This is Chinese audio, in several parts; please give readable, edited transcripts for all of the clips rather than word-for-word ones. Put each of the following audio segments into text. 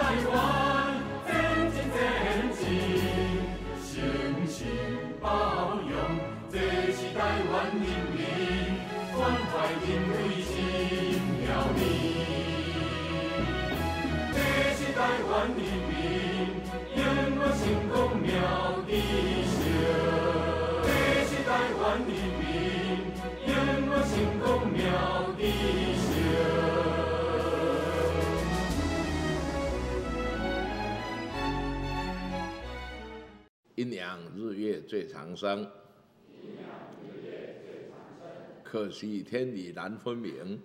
湾前进前进，诚心包容，这是台湾人民关怀人类心要你。这是台湾人民永远成功妙地球，这是台湾人民永远成功妙地球。 阴阳日月最长生，可惜天理难分明。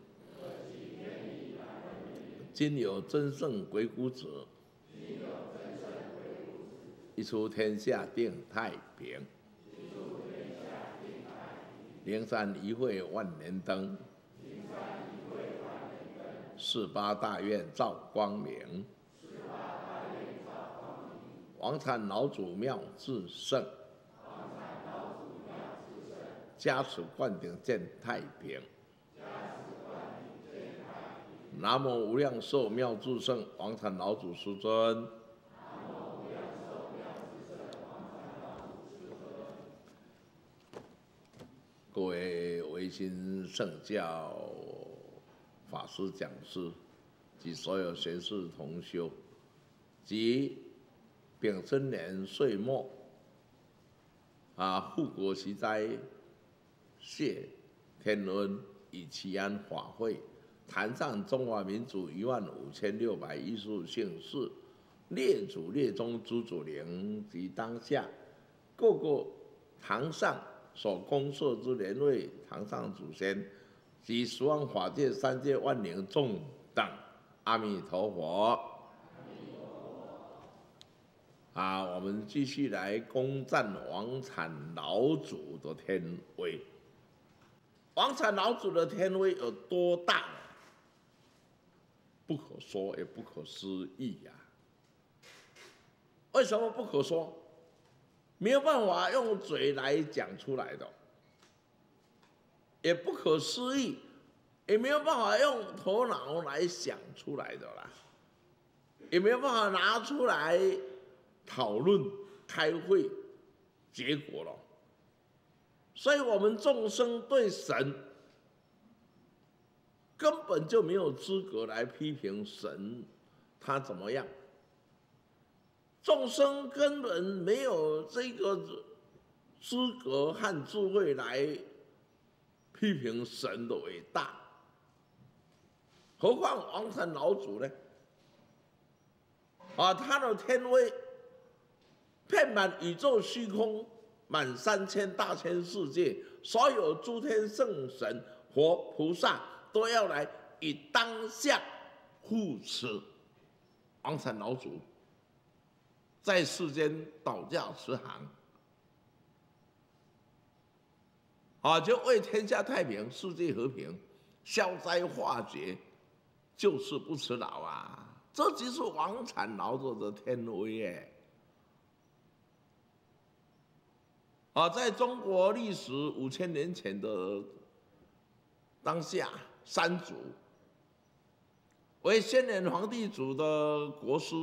今有真圣鬼谷子，一出天下定太平。灵山一会万年灯，48大愿照光明。王禅老祖妙智胜，加持灌顶见太平。南无无量寿妙智胜王禅老祖师尊。各位维新圣教法师讲师及所有贤士同修及丙申年岁末护国息灾谢天恩以祈安法会，坛上中华民族15615姓氏列祖列宗诸祖灵及当下各个堂上所恭设之莲位堂上祖先及十方法界三界万灵众等，阿弥陀佛。我们继续来恭赞王禅老祖的天威。王禅老祖的天威有多大？不可说也不可思议呀！为什么不可说？没有办法用嘴来讲出来的，也不可思议，也没有办法用头脑来想出来的啦，也没有办法拿出来讨论、开会，结果了。所以我们众生对神根本就没有资格来批评神他怎么样。众生根本没有这个资格和智慧来批评神的伟大，何况王禅老祖呢？他的天威遍满宇宙虚空，满3000大千世界，所有诸天圣神、佛菩萨都要来以当下护持王禅老祖在世间导驾慈航，就为天下太平、世界和平、消灾化解、救世不辞劳啊！这就是王禅老祖的天威耶！在中国历史5000年前的当下，三祖为先年皇帝祖的国师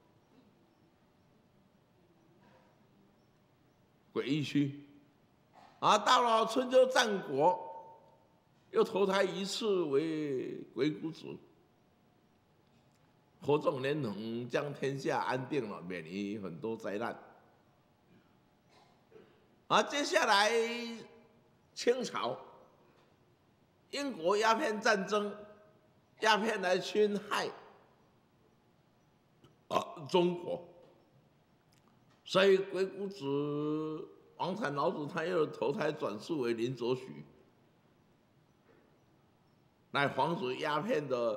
鬼义虚，到了春秋战国，又投胎一次为鬼谷子，合纵连横，将天下安定了，免于很多灾难。接下来清朝，英国鸦片战争，鸦片来侵害中国。所以鬼谷子、王禅老祖他又投胎转世为林则徐，来防止鸦片的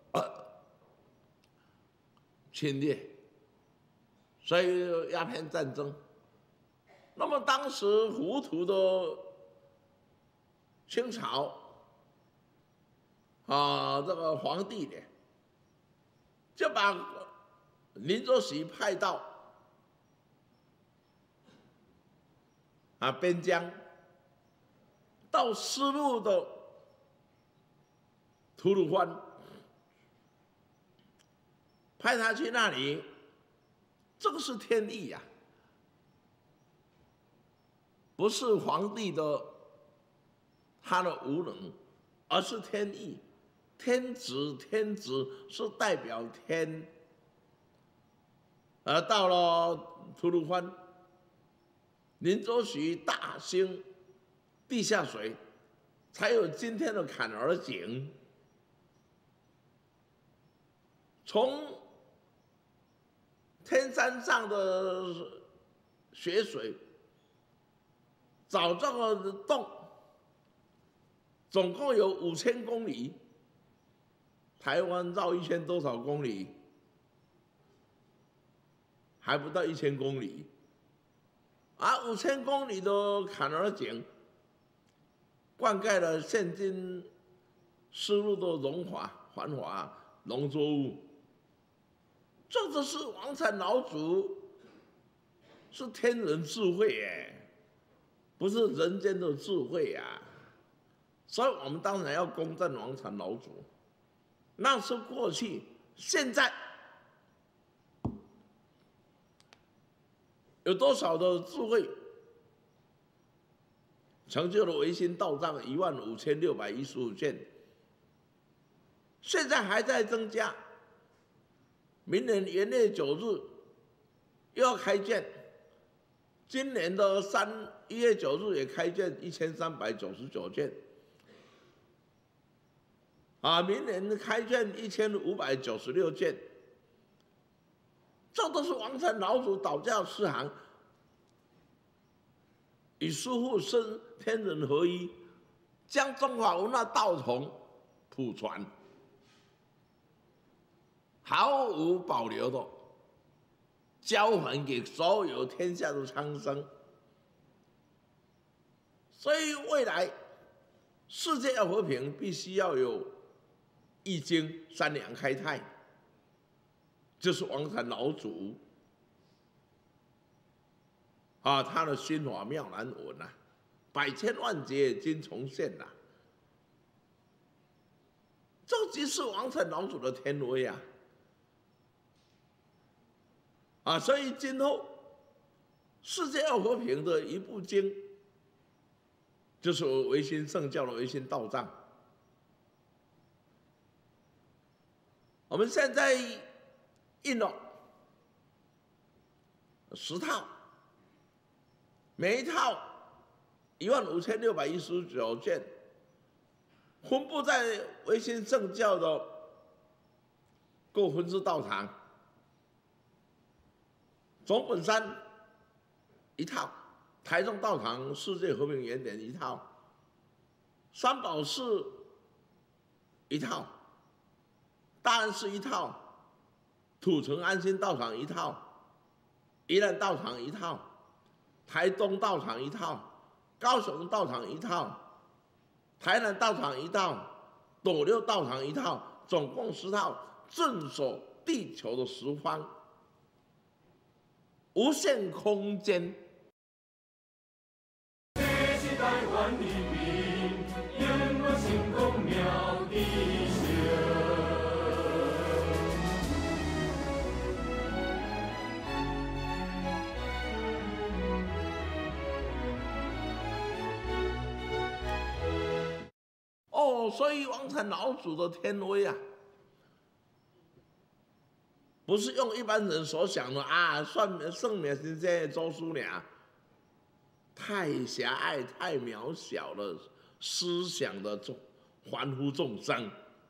侵略，所以鸦片战争。那么当时糊涂的清朝这个皇帝呢，就把林则徐派到边疆，到丝路的吐鲁番， 派他去那里，这个是天意呀、不是皇帝的他的无能，而是天意。天子是代表天，而到了吐鲁番，林则徐大兴地下水，才有今天的坎儿井。从天山上的雪水找这个洞，总共有5000公里。台湾绕1000多少公里？还不到1000公里。而5000公里的坎儿井，灌溉了现今丝路的繁华农作物。这就是王禅老祖，是天人智慧耶，不是人间的智慧呀。所以我们当然要公赞王禅老祖。那是过去，现在有多少的智慧，成就了维新道藏15615件，现在还在增加。明年元月9日又要开卷，今年的1月9日也开卷1399件。明年开卷1596件，这都是王禅老祖导教师行与师父生天人合一，将中华文化道统普传，毫无保留的交还给所有天下的苍生。所以未来世界要和平，必须要有易经3阳开泰，就是王禅老祖他的心法妙难闻百千万劫今重现这就是王禅老祖的天威所以今后世界要和平的一部经，就是维新圣教的维新道藏。我们现在印了10套，每一套15619卷，分布在维新圣教的各分支道场。总本山1套，台中道场世界和平原点1套，三宝寺1套。大安寺1套，土城安心道场1套，宜兰道场1套，台东道场1套，高雄道场1套，台南道场1套，斗六道场1套，总共10套，镇守地球的10方，无限空间。 这是台湾人民永远成功妙地球。 所以王禅老祖的天威不是用一般人所想的圣明先生周叔俩，太狭隘、太渺小了思想的凡夫众生。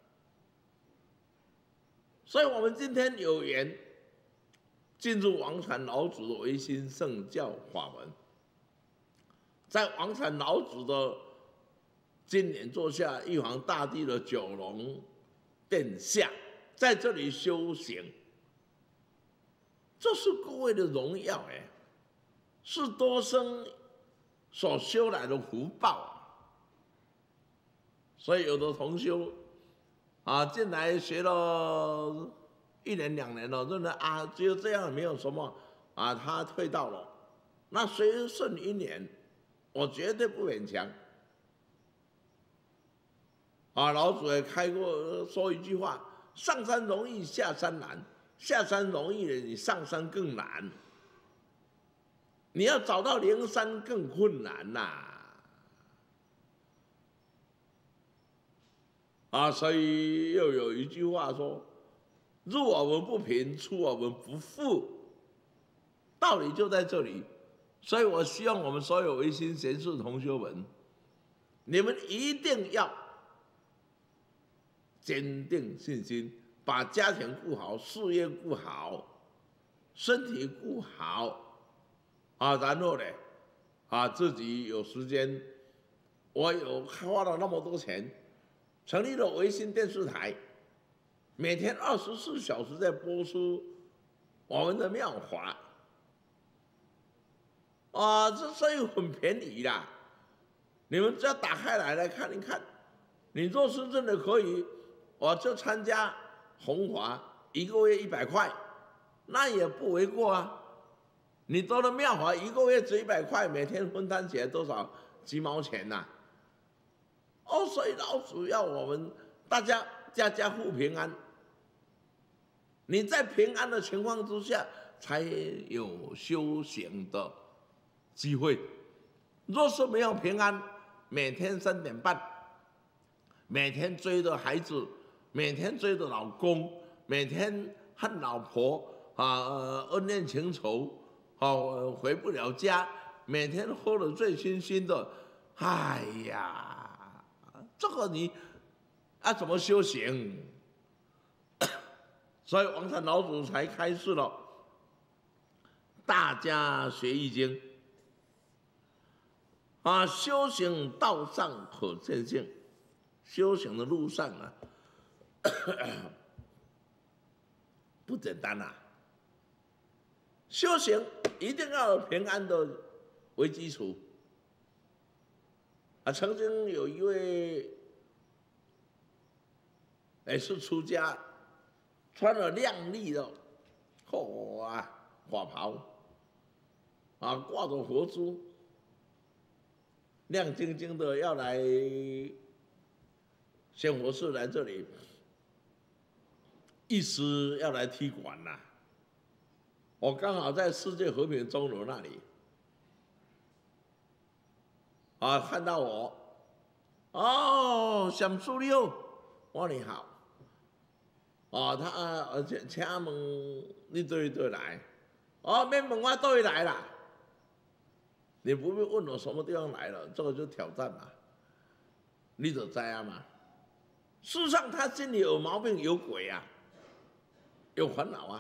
所以我们今天有缘进入王禅老祖的维新圣教法门，在王禅老祖的今年坐下玉皇大帝的9龙殿下，在这里修行，这是各位的荣耀是多生所修来的福报所以有的同修进来学了1年2年了，认为只有这样没有什么他退道了，那随顺1年，我绝对不勉强。老祖也开过说一句话：上山容易下山难， 下山容易了，你上山更难。你要找到灵山更困难所以又有一句话说：入我们不平，出我们不富。道理就在这里。所以我希望我们所有维新贤士同学们，你们一定要坚定信心，把家庭顾好，事业顾好，身体顾好然后呢自己有时间，我有花了那么多钱，成立了维新电视台，每天24小时在播出我们的妙法这生意很便宜啦，你们只要打开来看一看。你若是真的可以，我就参加弘华，1个月100块，那也不为过啊。你到了妙法，1个月只100块，每天分摊起来多少？几毛钱所以老主要我们大家家家户平安。你在平安的情况之下，才有修行的机会。若是没有平安，每天3点半，每天追着孩子，每天追着老公，每天和老婆恩怨情仇回不了家，每天喝得醉醺醺的，哎呀，这个你怎么修行？所以王禅老祖才开示了大家学易经修行道上可见性，修行的路上不简单修行一定要有平安的为基础曾经有一位也是出家，穿了亮丽的法袍挂着佛珠，亮晶晶的要来仙佛寺来这里，意思要来踢馆我刚好在世界和平钟楼那里看到我想树六，我说你好他请问你对来？免问我对来啦，你不必问我什么地方来了，这个就挑战你就知道嘛。事实上他心里有毛病，有鬼有烦恼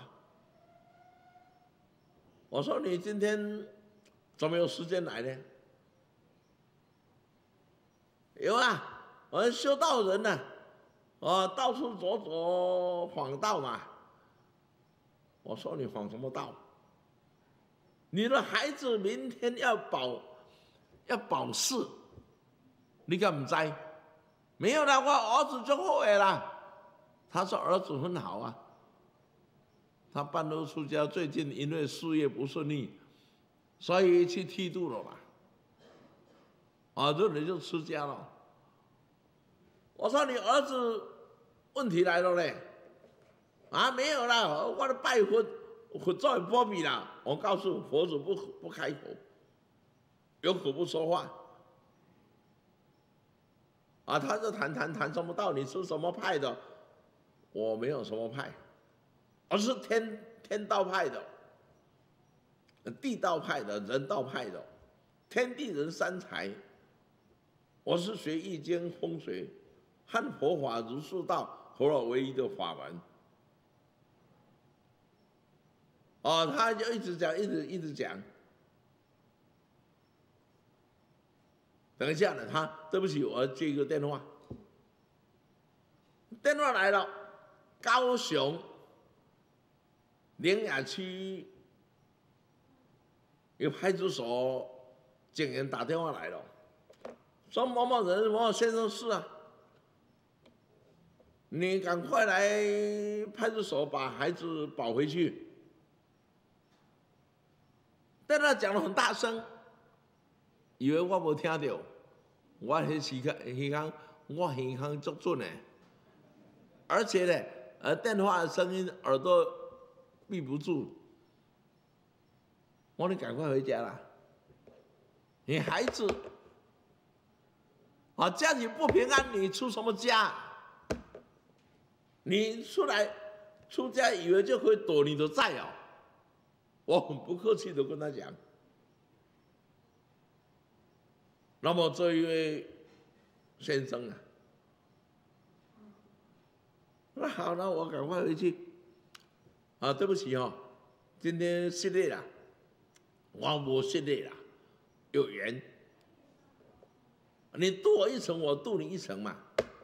我说你今天怎么有时间来呢？有我是修道人到处走访道嘛。我说你访什么道？你的孩子明天要保试，你敢不知？没有啦，我儿子就好啦。他说儿子很好他半路出家，最近因为事业不顺利，所以去剃度了这人就出家了。我说你儿子问题来了嘞？没有啦，我的拜佛做波比啦。我告诉佛祖不开口，有口不说话。他就谈什么道？你是什么派的？我没有什么派，我是天道派的，地道派的，人道派的，天地人三才。我是学易经风水和佛法儒释道合了为一的法门。他就一直讲，一直讲。等一下呢，对不起，我接一个电话。电话来了，高雄苓雅区有派出所警员打电话来了，说某某人某某先生是你赶快来派出所把孩子保回去。但他讲得很大声，以为我没听到。我那时间我耳孔足准而且呢，电话的声音耳朵闭不住。我说你赶快回家啦！你孩子啊，家庭不平安，你出什么家？你出家以为就可以躲你的债哦？我很不客气的跟他讲。那么这一位先生啊，那好，那我赶快回去。啊，对不起哦，今天失礼了，我无失礼啦，有缘。你渡我一程，我渡你一程嘛。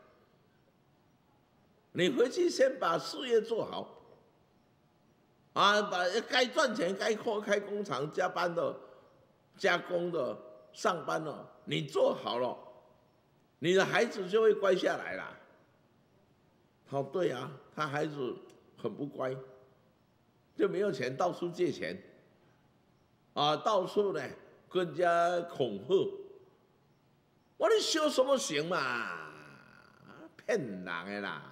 你回去先把事业做好，啊，把该赚钱、该开工厂、加班的、加工的、上班的，你做好了，你的孩子就会乖下来啦。他说对啊，他孩子很不乖，就没有钱，到处借钱，啊，到处呢跟人家恐吓。我说你修什么行嘛？骗人的啦！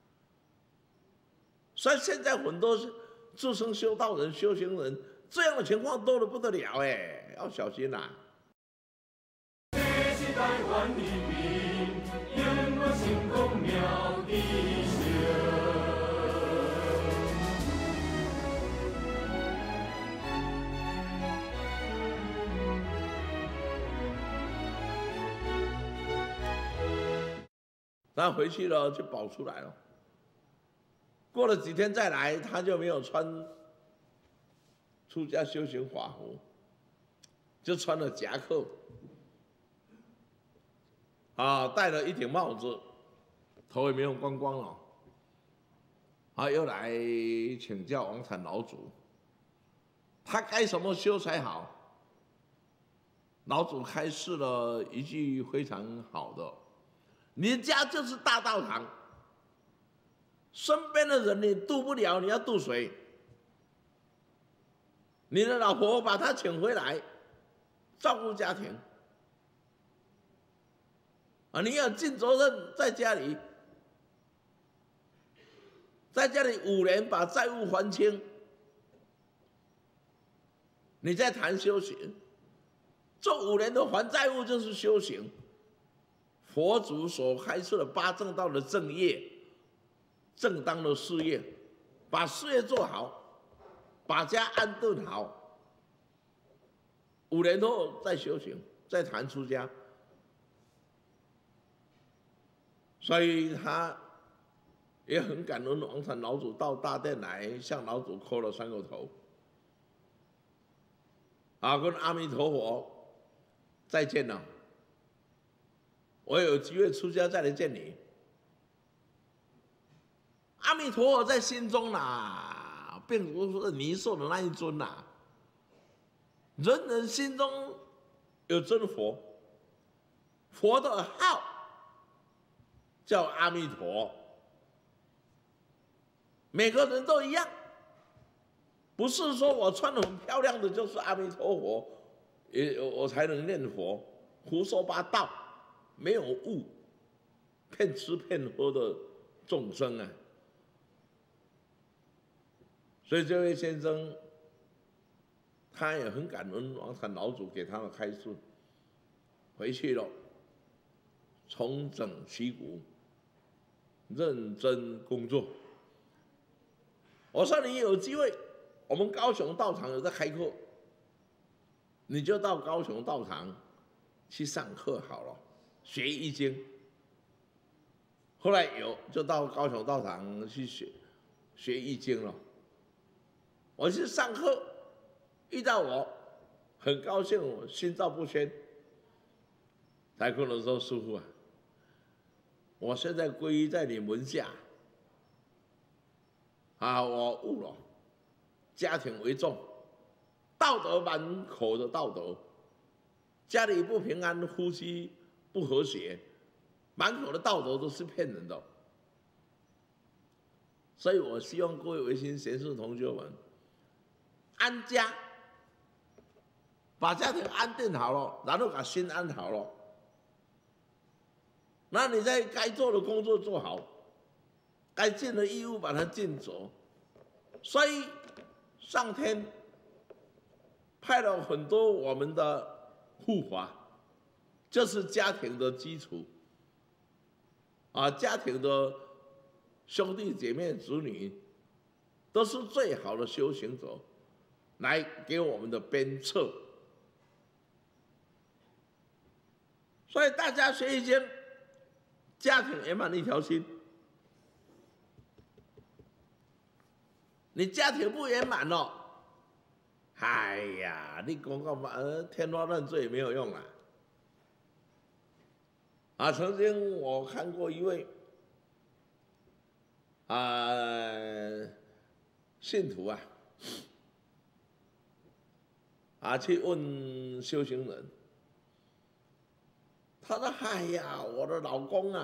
所以现在很多自称修道人、修行人，这样的情况多得不得了哎，要小心啦！ 这是台湾人民永远成功妙的他回去了就保出来了。过了几天再来，他就没有穿出家修行法服，就穿了夹克，啊，戴了一顶帽子，头也没有光光了，啊，又来请教王禅老祖，他该怎么修才好？老祖开示了一句非常好的：你家就是大道场。身边的人你渡不了，你要渡谁？你的老婆把她请回来，照顾家庭啊，你要尽责任，在家里5年把债务还清，你再谈修行。这5年的还债务就是修行。佛祖所开设的8正道的正业。正当的事业，把事业做好，把家安顿好，5年后再修行，再谈出家。所以他也很感恩王禅老祖到大殿来，向老祖磕了3个头，啊，跟阿弥陀佛再见了，我有机会出家再来见你。阿弥陀佛在心中啦，并不是泥塑的那一尊啦。人人心中有真佛，佛的号叫阿弥陀，每个人都一样，不是说我穿得很漂亮的就是阿弥陀佛，我才能念佛，胡说八道，没有悟，骗吃骗喝的众生啊！所以这位先生，他也很感恩王禅老祖给他的开示，回去了，重整旗鼓，认真工作。我说你有机会，我们高雄道场有在开课，你就到高雄道场去上课好了，学易经。后来就到高雄道场去学易经了。我去上课，遇到我，很高兴，我心照不宣。才跟我说：“师父啊，我现在皈依在你门下，啊，我悟了，家庭为重，道德满口的道德，家里不平安，夫妻不和谐，满口的道德都是骗人的。所以我希望各位维新贤士同学们。”安家，把家庭安定好了，然后把心安好了，那你在该做的工作做好，该尽的义务把它尽责。所以上天派了很多我们的护法，这是家庭的基础啊，家庭的兄弟姐妹、子女都是最好的修行者，来给我们的鞭策。所以大家学易经，家庭圆满一条心。你家庭不圆满了，哎呀，你讲干嘛？天花乱坠也没有用啦。啊，曾经我看过一位信徒去问修行人，他说：“哎呀，我的老公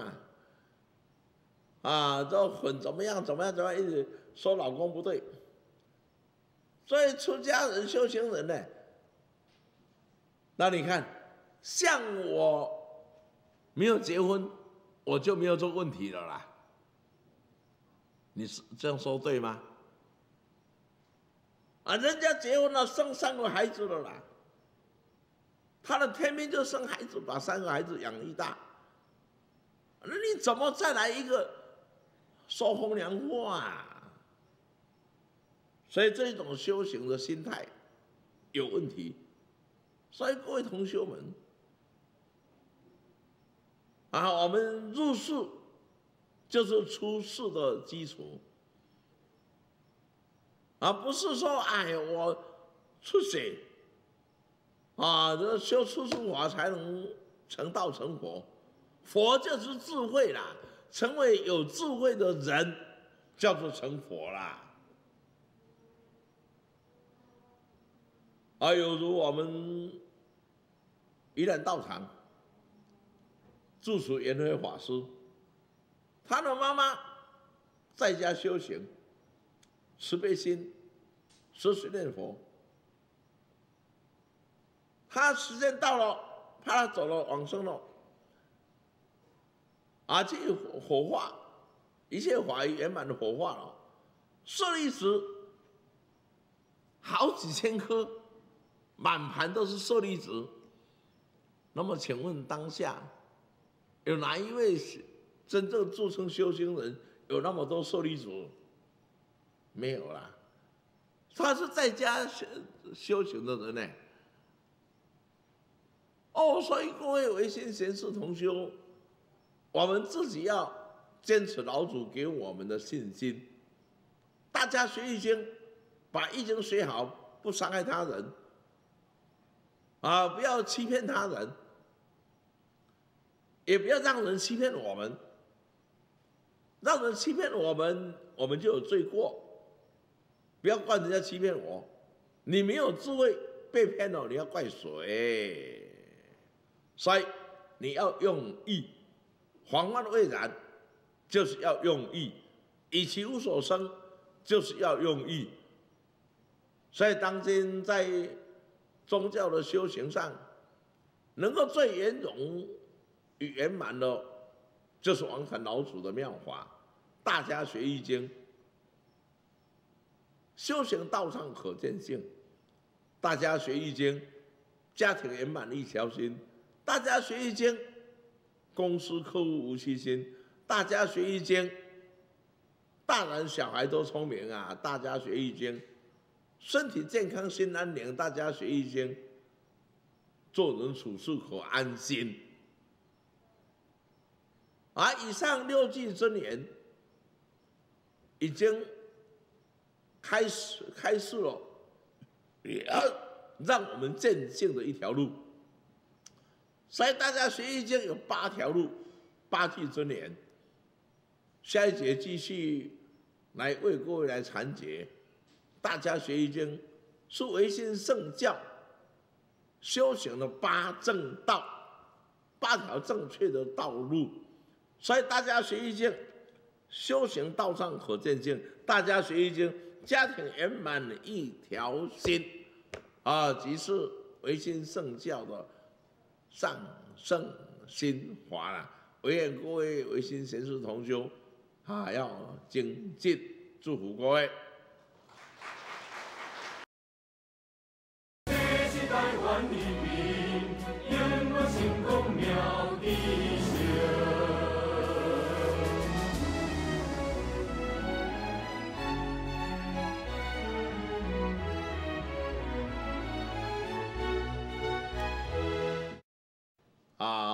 这很怎么样，一直说老公不对。所以出家人、修行人呢，那你看，像我没有结婚，我就没有这个问题了啦。你是这样说对吗？人家结婚了，生3个孩子了啦。他的天命就生孩子，把3个孩子养育大。那你怎么再来一个说风凉话所以这种修行的心态有问题。所以各位同学们我们入世就是出世的基础，不是说我出血这修出世法才能成道成佛。佛就是智慧啦，成为有智慧的人，叫做成佛啦。有如我们宜兰道场住持圆辉法师，他的妈妈在家修行，慈悲心，时时念佛。他时间到了，怕他走了往生了。去火化，一切法仪圆满的火化了，舍利子好几千颗，满盘都是舍利子。那么，请问当下有哪一位真正自称修行人有那么多舍利子？没有啦，他是在家修行的人呢。所以各位唯心贤士同修，我们自己要坚持老祖给我们的信心。大家学易经，把易经学好，不伤害他人，不要欺骗他人，也不要让人欺骗我们。让人欺骗我们，我们就有罪过。不要怪人家欺骗我，你没有智慧被骗了，你要怪谁？所以你要用意。防患未然，就是要用意；以其无所生，就是要用意。所以，当今在宗教的修行上，能够最圆融与圆满的，就是王禅老祖的妙法。大家学易经，修行道上可见性；大家学易经，家庭圆满一条心；大家学易经，公司客户无虚心。大家学易经，大人小孩都聪明大家学易经，身体健康心安宁。大家学易经，做人处事可安心。以上6句真言已经开示了，也要让我们渐进的一条路。所以大家学易经有8条路，8句真言。下一节继续来为各位来阐解。大家学易经是唯心圣教修行的8正道，8条正确的道路。所以大家学易经，修行道上可见性；大家学易经，家庭圆满一条心。即是唯心圣教的上圣心法啦。唯愿各位唯心贤士同修要精进，祝福各位。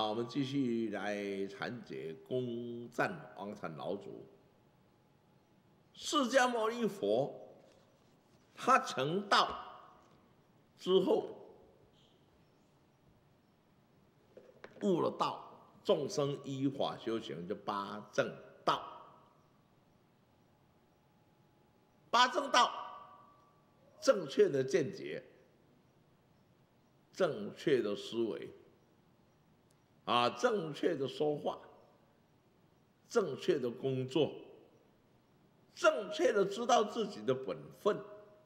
我们继续来谈解公赞王禅老祖。释迦牟尼佛，他成道之后，悟了道，众生依法修行，就八正道。八正道，正确的见解，正确的思维，正确的说话，正确的工作，正确的知道自己的本分，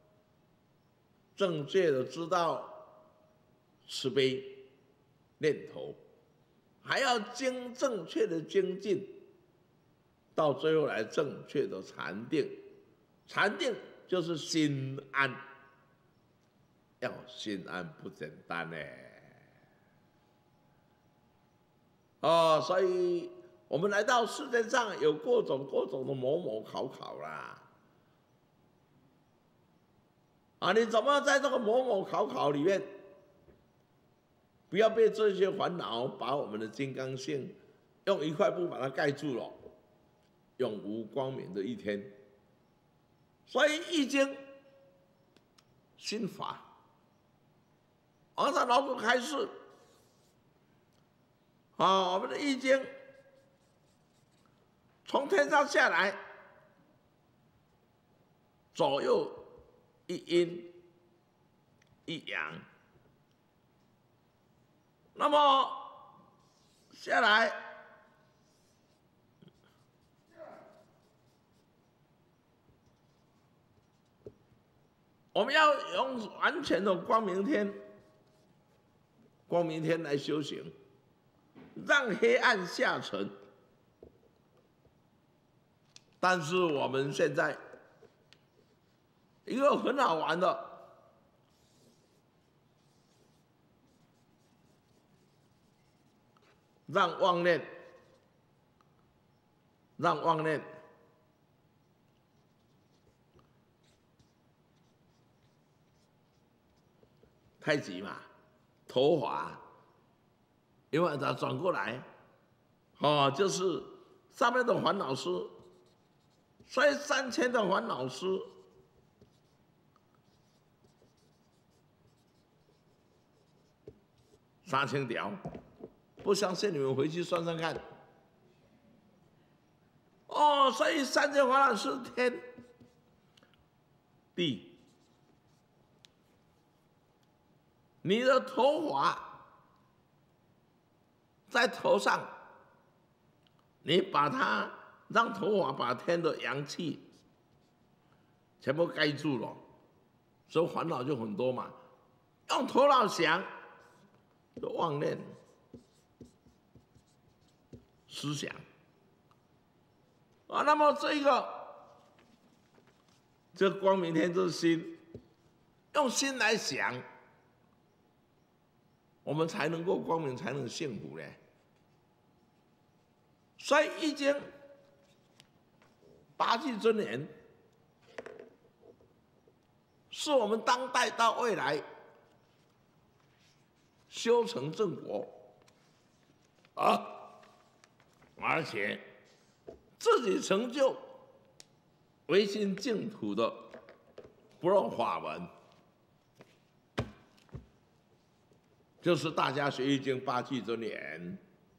正确的知道慈悲念头，还要正确的精进，到最后来正确的禅定。禅定就是心安，要心安不简单呢。所以我们来到世界上有各种的某考啦。你怎么在这个某考里面，不要被这些烦恼把我们的金刚性用一块布把它盖住了，永无光明的一天。所以《易经》心法，王禅老祖开示，我们的《易经》从天上下来，左右一阴一阳，那么下来，我们要用完全的光明天来修行，让黑暗下沉。但是我们现在一个很好玩的，让妄念太极嘛，头滑，因为它转过来，就是上面的烦恼丝，所以3000的烦恼丝，3000条，不相信你们回去算算看。所以3000烦恼丝天地。你的头发在头上，你把它让头发把天的阳气全部盖住了，所以烦恼就很多嘛。用头脑想，就妄念思想那么这光明天就是心，用心来想，我们才能够光明，才能幸福呢。所以《易经》8句真言，是我们当代到未来修成正果而且自己成就唯心净土的不二法门。就是大家学易经8句真言，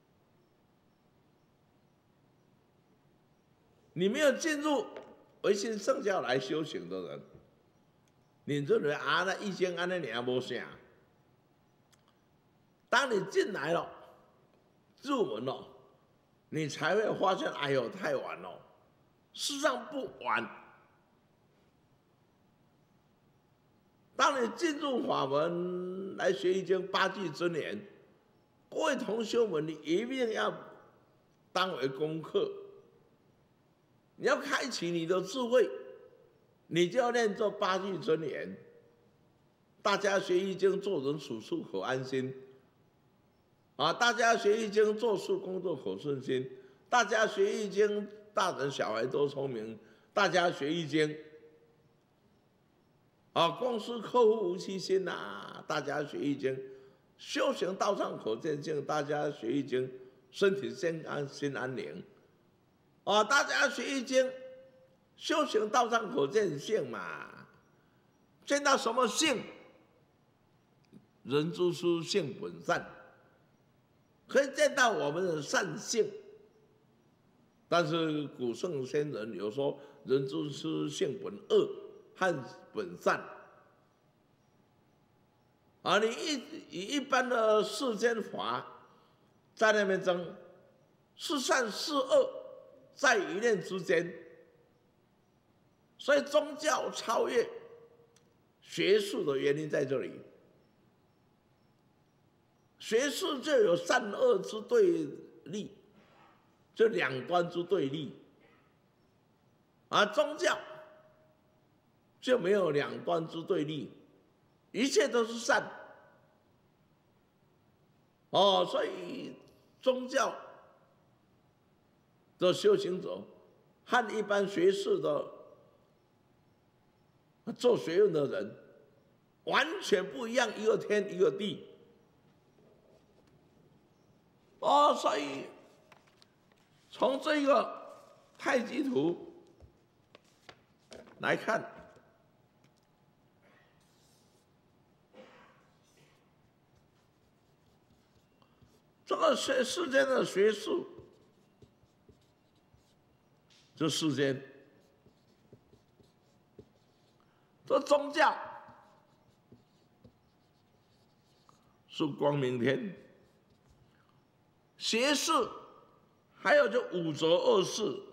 你没有进入唯心圣教来修行的人，你认为那易经安那你也没啥。当你进来了，入门了，你才会发现，哎呦，太晚了。事实上不晚。当你进入法门来学易经8句真言，各位同学们，你一定要当为功课。你要开启你的智慧，你就要念这8句真言。大家学易经，做人处事可安心。大家学易经，做事工作可顺心。大家学易经，大人小孩都聪明。大家学易经。公司客户无欺心大家学易经， 修行道上可见性，大家学易经，身体健康，心安宁。大家学易经，修行道上可见性嘛，见到什么性？人之初，性本善，可以见到我们的善性。但是古圣先人有说，人之初，性本恶，和本善。你以一般的世间法在那边争，是善是恶，在一念之间。所以宗教超越学术的原因在这里。学术就有善恶之对立，就两端之对立，而宗教就没有两端之对立，一切都是善。所以宗教的修行者和一般学士的做学问的人完全不一样，一个天一个地。所以从这个太极图来看，这个世间的学术，这世间，这宗教是光明天，学士还有就五浊恶世。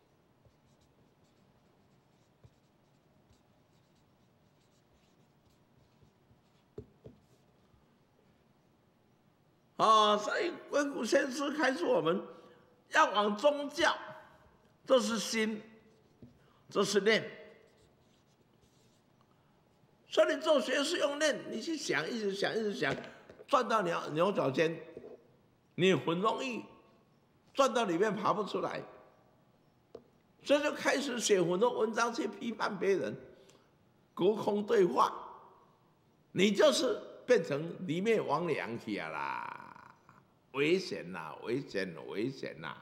所以龟谷先师开始我们要往宗教，这是心，这是念。所以你做学士用念，你去想，一直想，一直想，转到牛角尖，你很容易转到里面爬不出来。所以就开始写很多文章去批判别人，隔空对话，你就是变成里面亡良去啊啦。危险呐、危险，危险呐！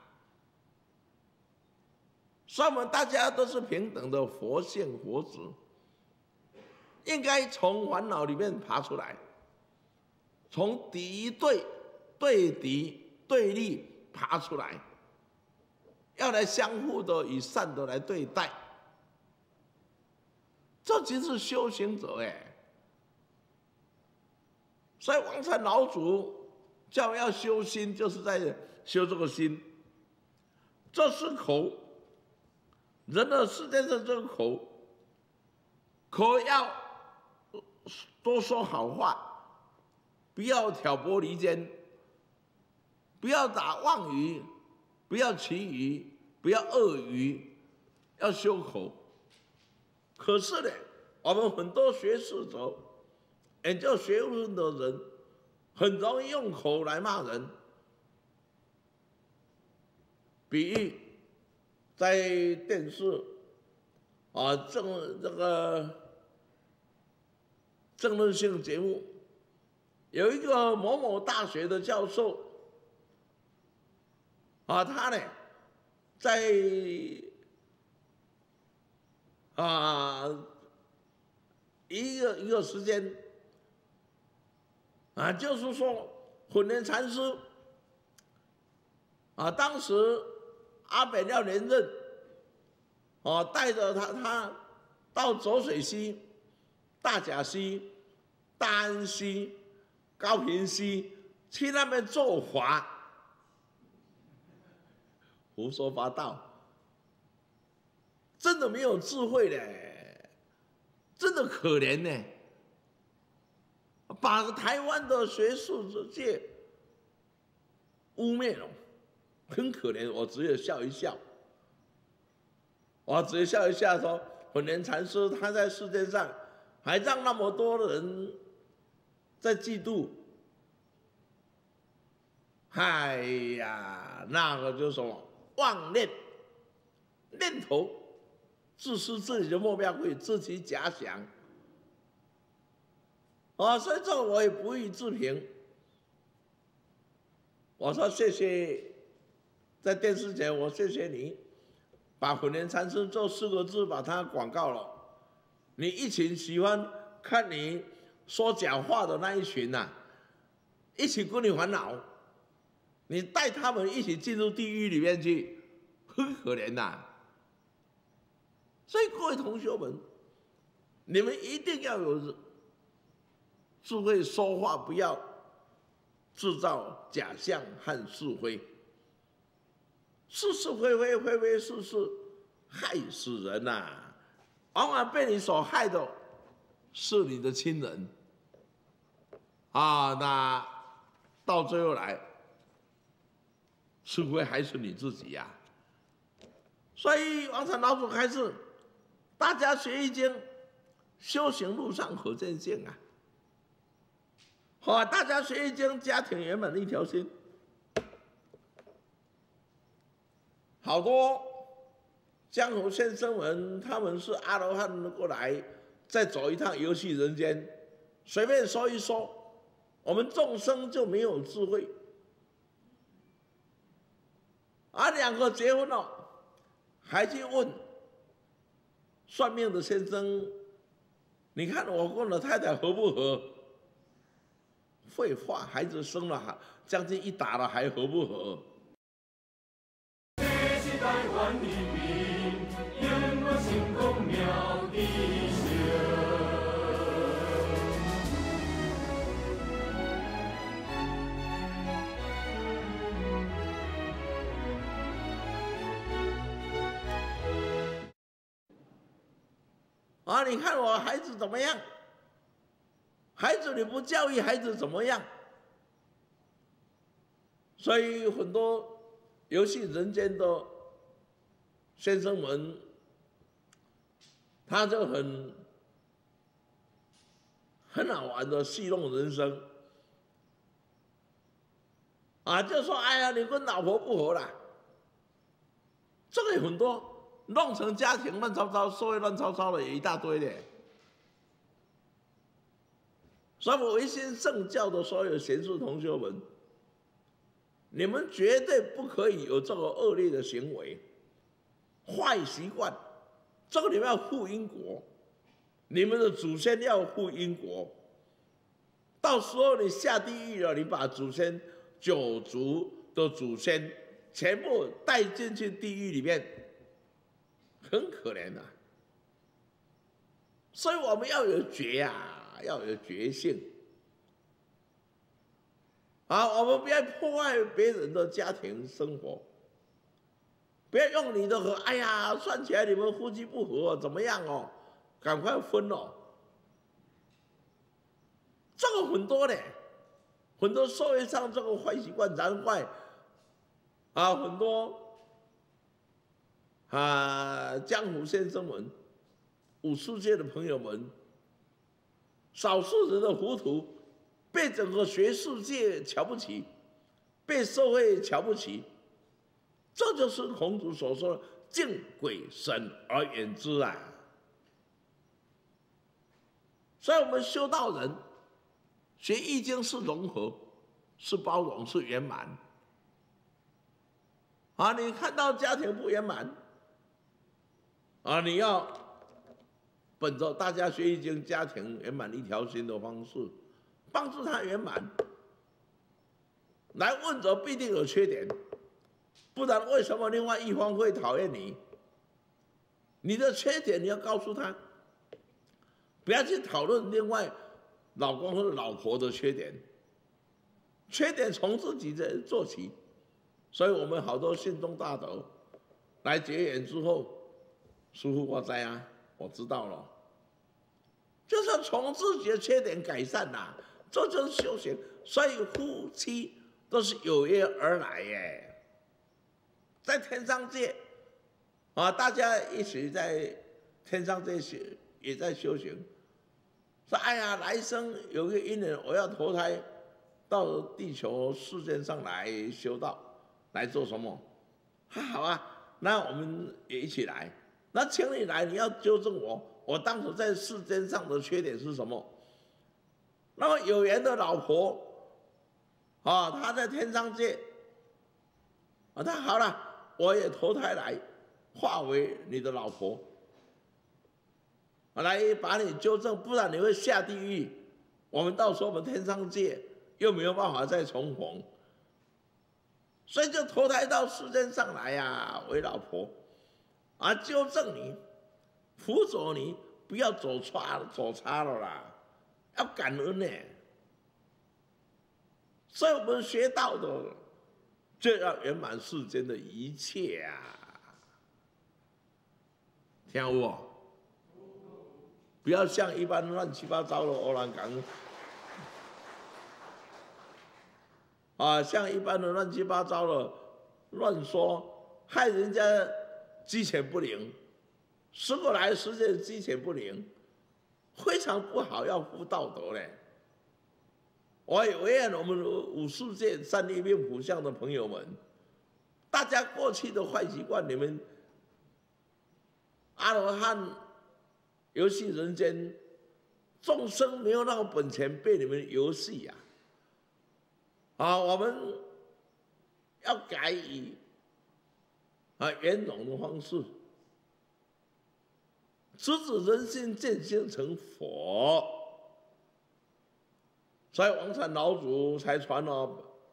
所以我们大家都是平等的佛性佛子，应该从烦恼里面爬出来，从敌对、对敌、对立爬出来，要来相互的以善的来对待，这就是修行者哎。所以王禅老祖叫要修心，就是在修这个心。这是口，人的世界上这个口，口要多说好话，不要挑拨离间，不要打妄语，不要绮语，不要恶语，要修口。可是呢，我们很多学士者，研究学问的人，很容易用口来骂人。比喻在电视这个政论性节目，有一个某某大学的教授他呢在一个时间就是说混年禅师当时阿扁要连任，带着他到浊水溪、大甲溪、大安溪、高屏溪去那边做法，胡说八道，真的没有智慧嘞，真的可怜呢，把台湾的学术界污蔑了。很可怜，我只有笑一笑。我只有笑一笑说，混年禅师他在世界上还让那么多人在嫉妒。哎呀，那个就是什么妄念，念头，自私自己的目标会自己假想。所以这个我也不予置评。 我说谢谢，在电视前我谢谢你，把混年禅师这4个字把它广告了。你一群喜欢看你说假话的那一群呐、一起跟你烦恼，你带他们一起进入地狱里面去，很可怜呐、所以各位同学们，你们一定要有智慧说话，不要制造假象和是非，是是非非，非非是是，害死人呐、往往被你所害的是你的亲人啊，那到最后来，是非还是你自己呀、所以王禅老祖开示，大家学易经，修行路上可见性啊！好，大家学易经，家庭圆满一条心。好多江湖先生们，他们是阿罗汉过来，再走一趟游戏人间，随便说一说，我们众生就没有智慧。2个结婚了，还去问算命的先生，你看我跟我太太合不合？废话，孩子生了将近1打了，还合不合？ 这是台湾人民永远成功妙智你看我孩子怎么样？孩子你不教育孩子怎么样？所以很多游戏人间的先生们，他就很好玩的戏弄人生就说哎呀，你跟老婆不合啦，这个有很多，弄成家庭乱糟糟、社会乱糟糟的也一大堆的。所以我唯心圣教的所有贤士同学们，你们绝对不可以有这个恶劣的行为、坏习惯。这个你们要负因果，你们的祖先要负因果。到时候你下地狱了，你把祖先9族的祖先全部带进去地狱里面，很可怜的。所以我们要有觉要有觉性我们不要破坏别人的家庭生活，不要用你的和，哎呀，算起来你们夫妻不和怎么样哦，赶快分哦。这个很多的，很多社会上这个坏习惯，难怪很多江湖先生们、武术界的朋友们，少数人的糊涂，被整个学术界瞧不起，被社会瞧不起，这就是孔子所说的“敬鬼神而远之”啊。所以，我们修道人学易经是融合，是包容，是圆满。你看到家庭不圆满，你要本着大家学易经、家庭圆满一条心的方式，帮助他圆满。来问者必定有缺点，不然为什么另外一方会讨厌你？你的缺点你要告诉他，不要去讨论另外老公或者老婆的缺点，缺点从自己做起。所以我们好多信宗大德来结缘之后，师父我知我知道了，就是从自己的缺点改善这就是修行。所以夫妻都是有约而来耶，在天上界大家一起在天上界也在修行。说哎呀，来生有个因缘，我要投胎到地球世界上来修道，来做什么？好啊，那我们也一起来。那请你来，你要纠正我当时在世间上的缺点是什么？那么有缘的老婆她在天上界啊，那好了，我也投胎来，化为你的老婆，来把你纠正，不然你会下地狱。我们到时候我们天上界又没有办法再重逢，所以就投胎到世间上来呀，为老婆，啊，纠正你，辅佐你，不要走差了啦，要感恩呢。所以我们学道的就要圆满世间的一切啊，听有无？不要像一般乱七八糟的欧兰港啊，像一般的乱七八糟的乱说，害人家鸡犬不宁，十个来十件鸡犬不宁，非常不好，要负道德嘞。我也委愿我们50界三立命谱相的朋友们，大家过去的坏习惯，你们阿罗汉游戏人间，众生没有那个本钱被你们游戏呀！啊，我们要改以圆融的方式，直指人心，见性成佛。所以王禅老祖才传了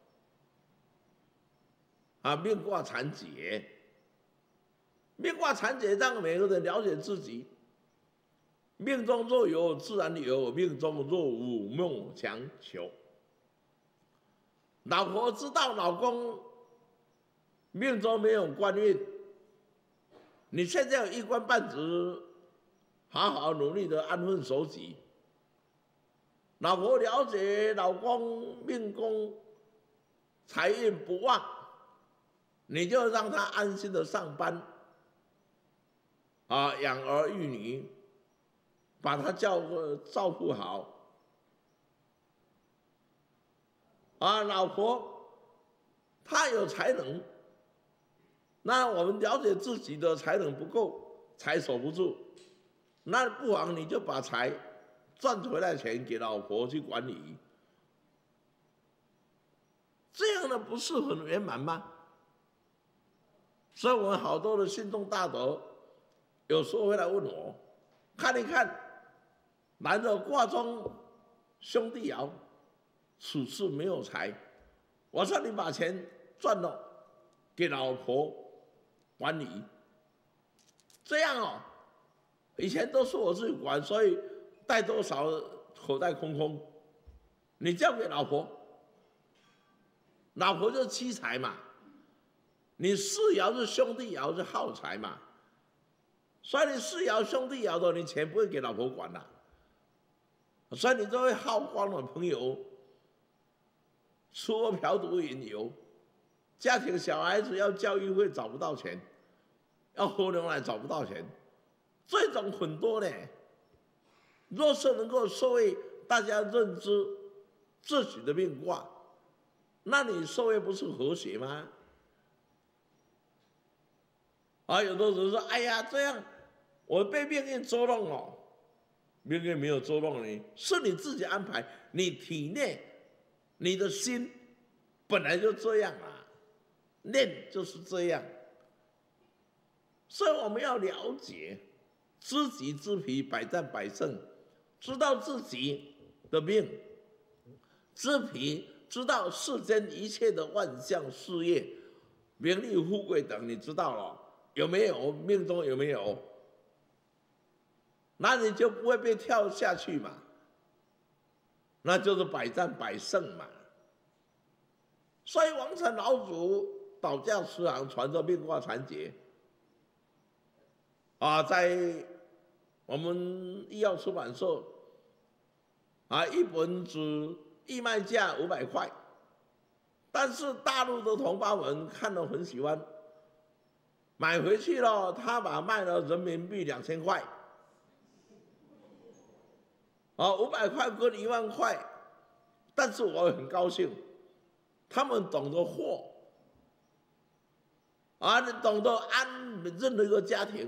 命卦禅解，命卦禅解让每个人了解自己。命中若有自然有，命中若无梦强求。老婆知道老公命中没有官运，你现在有一官半职，好好努力的安分守己。老婆了解老公命宫财运不旺，你就让他安心的上班，养儿育女，把他照顾好。老婆她有才能，那我们了解自己的才能不够，财守不住，那不妨你就把财赚回来钱给老婆去管理，这样的不是很圆满吗？所以我们好多的心中大德，有时候会来问我，看一看，男的卦中兄弟爻，此次没有财，我说你把钱赚了，给老婆管理，这样哦，以前都是我自己管，所以带多少口袋空空，你交给老婆，老婆就是妻财嘛，你世爻是兄弟爻是耗财嘛，所以你世爻兄弟爻的，你钱不会给老婆管了，所以你就会耗光了朋友，吃喝嫖赌饮游，家庭小孩子要教育费找不到钱，要喝牛奶找不到钱，这种很多呢。若是能够社会大家认知自己的命卦，那你社会不是和谐吗？有的人说：“哎呀，这样我被命运捉弄了。”命运没有捉弄你，是你自己安排。你体内你的心本来就这样啊，念就是这样。所以我们要了解，知己知彼，百战百胜。知道自己的命，知彼，知道世间一切的万象事业、名利富贵等，你知道了有没有？命中有没有？那你就不会被跳下去嘛，那就是百战百胜嘛。所以王禅老祖导教师行传着命卦禅解，在我们医药出版社一本只义卖价500块，但是大陆的同胞们看了很喜欢，买回去了，他把卖了人民币2000块，500块跟1万块，但是我很高兴，他们懂得货，懂得安任何一个家庭。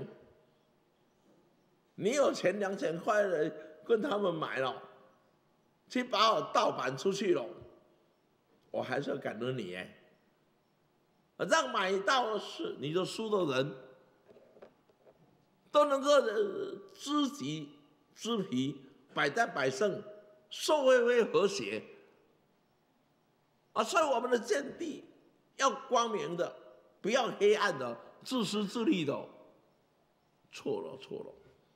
你有钱2000块的跟他们买了，去把我盗版出去了，我还是要感恩你让买到的事你就输的人都能够知己知彼，百战百胜，社会会和谐啊！所以我们的见地要光明的，不要黑暗的、自私自利的。错了！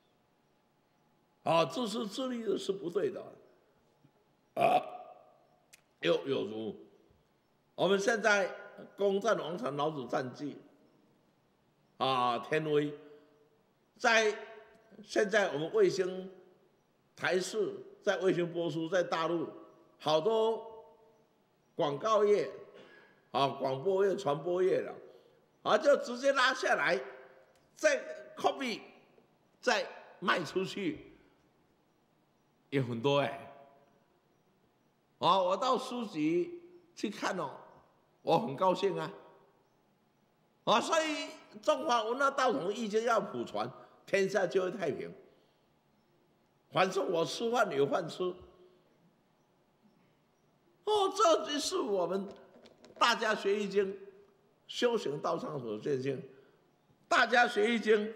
啊，自私自利的是不对的啊！有如我们现在攻占王朝老子战绩啊，天威，在现在我们卫星台视在卫星播出，在大陆好多广告业啊、广播业、传播业了啊，就直接拉下来，再 copy 再卖出去，也很多啊，我到书局去看哦，我很高兴啊！啊，所以中华文化道统意见要普传，天下就会太平。反正我吃饭有饭吃，哦，这就是我们大家学易经、修行道上所见性。大家学易经，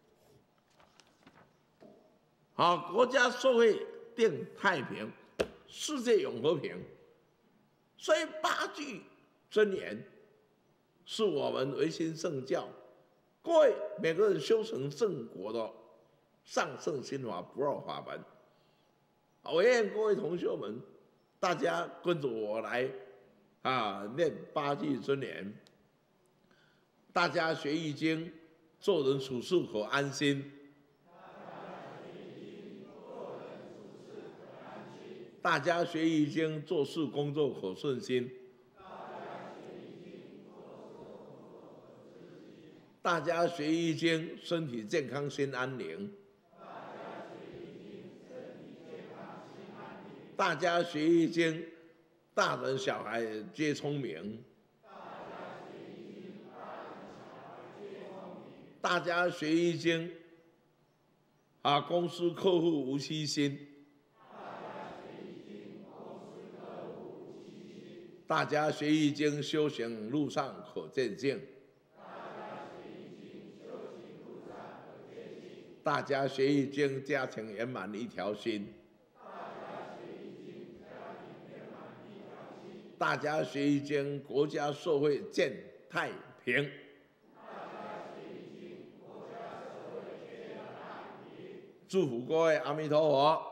好，国家社会定太平，世界永和平。所以八句真言是我们维新圣教，各位每个人修成正果的上圣心法不二法门。我愿各位同学们，大家跟着我来念八句真言，大家学易经，做人处事可安心。大家学易经，做事工作可顺心。大家学易经，身体健康，心安宁。大家学易经，大人小孩皆聪明。大家学易经，公司客户无欺心。大家学易经，修行路上可见性。大家学易经，家庭圆满一条心。大家学易经，国家社会见太平。祝福各位，阿弥陀佛。